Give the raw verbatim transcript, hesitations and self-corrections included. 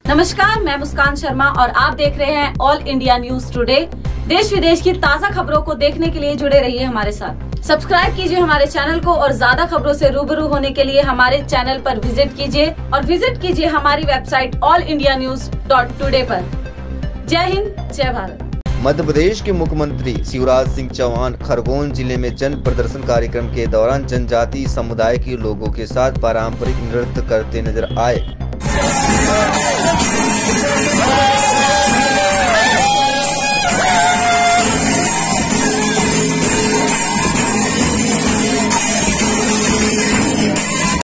नमस्कार, मैं मुस्कान शर्मा और आप देख रहे हैं ऑल इंडिया न्यूज टुडे। देश विदेश की ताज़ा खबरों को देखने के लिए जुड़े रहिए हमारे साथ। सब्सक्राइब कीजिए हमारे चैनल को और ज्यादा खबरों से रूबरू होने के लिए हमारे चैनल पर विजिट कीजिए और विजिट कीजिए हमारी website all India news dot today पर। जय हिंद, जय भारत। मध्य प्रदेश के मुख्यमंत्री शिवराज सिंह चौहान खरगोन जिले में जन प्रदर्शन कार्यक्रम के दौरान जनजातीय समुदाय के लोगों के साथ पारंपरिक नृत्य करते नजर आए।